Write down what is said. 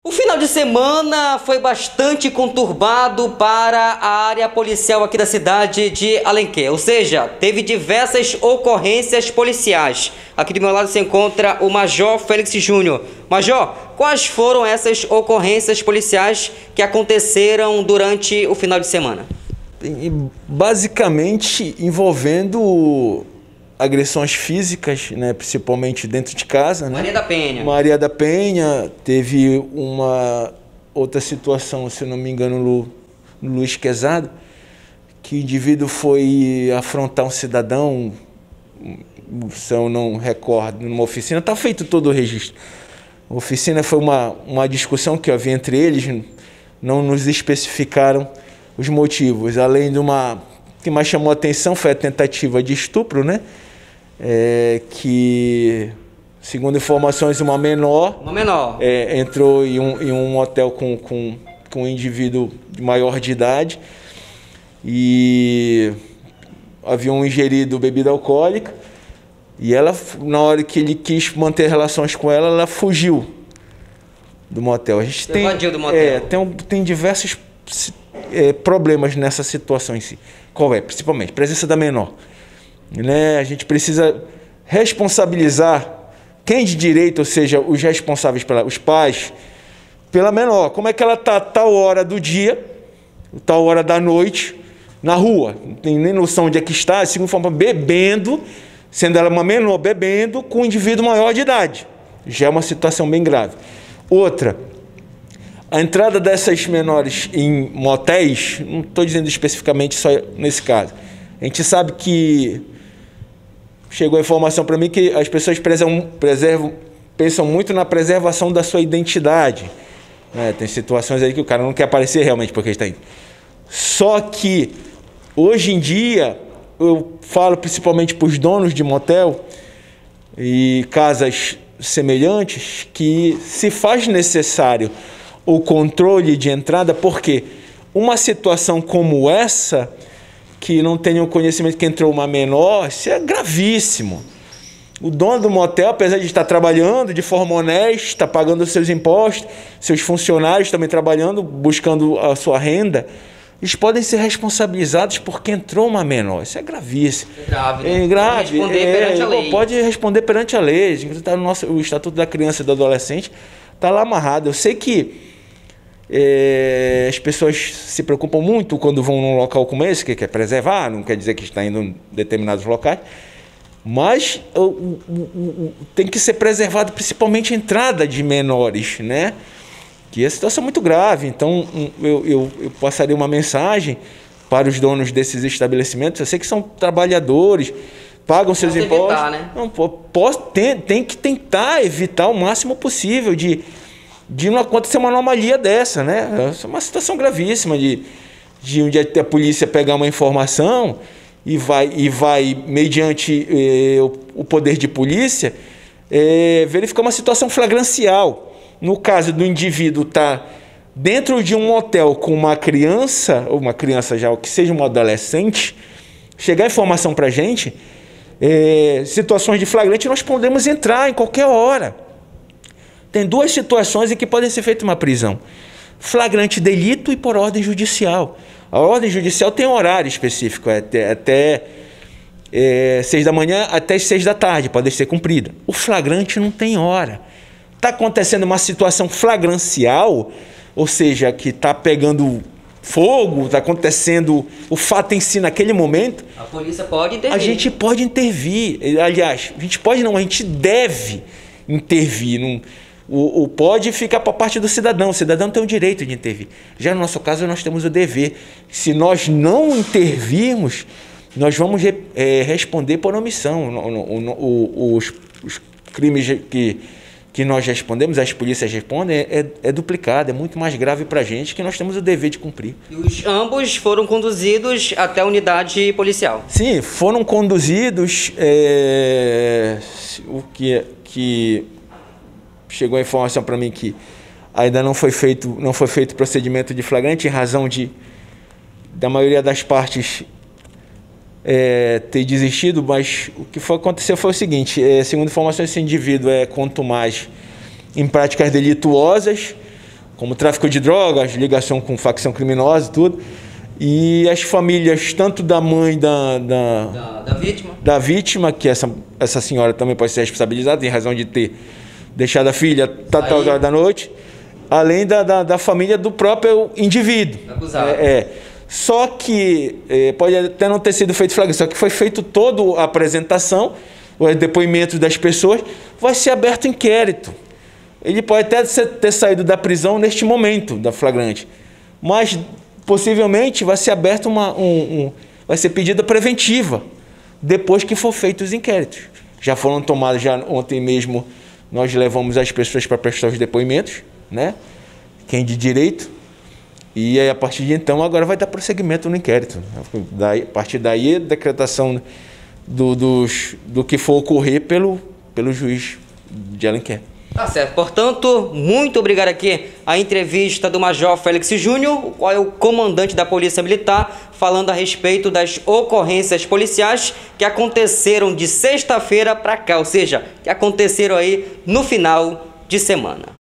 O final de semana foi bastante conturbado para a área policial aqui da cidade de Alenquer, ou seja, teve diversas ocorrências policiais. Aqui do meu lado se encontra o Major Félix Júnior. Major, quais foram essas ocorrências policiais que aconteceram durante o final de semana? Basicamente envolvendo agressões físicas, né, principalmente dentro de casa. Maria da Penha. Maria da Penha, teve uma outra situação, se eu não me engano, no Luiz Quezado, que o indivíduo foi afrontar um cidadão, se eu não recordo, numa oficina. Está feito todo o registro. A oficina foi uma discussão que havia entre eles, não nos especificaram os motivos, além de uma... O que mais chamou a atenção foi a tentativa de estupro, né? Que, segundo informações, uma menor entrou em um hotel com um indivíduo maior de idade e haviam ingerido bebida alcoólica, e ela, na hora que ele quis manter relações com ela, ela fugiu do motel. A gente evadiu do motel. Tem diversos problemas nessa situação em si. Qual é? Principalmente presença da menor, né? A gente precisa responsabilizar quem de direito, ou seja, os responsáveis, os pais, pela menor. Como é que ela está tal hora do dia, tal hora da noite, na rua? Não tem nem noção onde é que está, segundo forma, bebendo, sendo ela uma menor, bebendo com um indivíduo maior de idade. Já é uma situação bem grave. Outra, a entrada dessas menores em motéis, não estou dizendo especificamente só nesse caso. A gente sabe que chegou a informação para mim que as pessoas pensam muito na preservação da sua identidade, né? Tem situações aí que o cara não quer aparecer realmente porque está indo. Só que, hoje em dia, eu falo principalmente para os donos de motel e casas semelhantes, que se faz necessário o controle de entrada, porque uma situação como essa, que não tenham conhecimento que entrou uma menor, isso é gravíssimo. O dono do motel, apesar de estar trabalhando de forma honesta, está pagando os seus impostos, seus funcionários também trabalhando, buscando a sua renda, eles podem ser responsabilizados porque entrou uma menor. Isso é gravíssimo. É grave, né? É grave. Pode responder perante a lei. Pode responder perante a lei. Inclusive, tá o Estatuto da Criança e do Adolescente está lá amarrado. Eu sei que as pessoas se preocupam muito quando vão num local como esse, que quer preservar, não quer dizer que está indo em determinados locais, mas tem que ser preservado principalmente a entrada de menores, né? Que a situação é muito grave. Então eu passaria uma mensagem para os donos desses estabelecimentos. Eu sei que são trabalhadores, pagam seus impostos. Evitar, né? Não, tem que tentar evitar o máximo possível de não acontecer uma anomalia dessa, né? É uma situação gravíssima de um dia a polícia pegar uma informação e vai mediante o poder de polícia, verificar uma situação flagrancial. No caso do indivíduo estar dentro de um hotel com uma criança, ou uma criança já, ou que seja um adolescente, chegar a informação para a gente, situações de flagrante, nós podemos entrar em qualquer hora. Tem duas situações em que pode ser feita uma prisão: flagrante delito e por ordem judicial. A ordem judicial tem um horário específico, até 6 da manhã até 6 da tarde, pode ser cumprida. O flagrante não tem hora. Está acontecendo uma situação flagrancial, ou seja, que está pegando fogo, está acontecendo o fato em si naquele momento. A polícia pode intervir. A gente pode intervir. Aliás, a gente deve intervir. O pode ficar para a parte do cidadão. O cidadão tem o direito de intervir. Já no nosso caso, nós temos o dever. Se nós não intervirmos, nós vamos responder por omissão. Os crimes que nós respondemos, as polícias respondem, é duplicado, é muito mais grave para a gente, que nós temos o dever de cumprir. E ambos foram conduzidos até a unidade policial? Sim, foram conduzidos. O que chegou a informação para mim que ainda não foi feito procedimento de flagrante, em razão da maioria das partes ter desistido, mas o que aconteceu foi o seguinte: segundo informações, esse indivíduo é contumaz em práticas delituosas, como tráfico de drogas, ligação com facção criminosa e tudo. E as famílias, tanto da mãe da vítima, que essa senhora também pode ser responsabilizada, em razão de ter deixado a filha tal hora da noite, além da família do próprio indivíduo. Acusado. Só que pode até não ter sido feito flagrante, só que foi feito toda a apresentação, os depoimentos das pessoas, vai ser aberto inquérito. Ele pode até ter saído da prisão neste momento da flagrante, mas possivelmente vai ser aberto vai ser pedida preventiva depois que for feitos os inquéritos. Já foram tomados, já ontem mesmo nós levamos as pessoas para prestar os depoimentos, né? Quem de direito. E aí, a partir de então, agora vai dar prosseguimento no inquérito. A partir daí, a decretação do que for ocorrer pelo juiz de Alenquer. Tá certo. Portanto, muito obrigado aqui a entrevista do Major Félix Júnior, qual é o comandante da Polícia Militar, falando a respeito das ocorrências policiais que aconteceram de sexta-feira para cá, ou seja, que aconteceram aí no final de semana.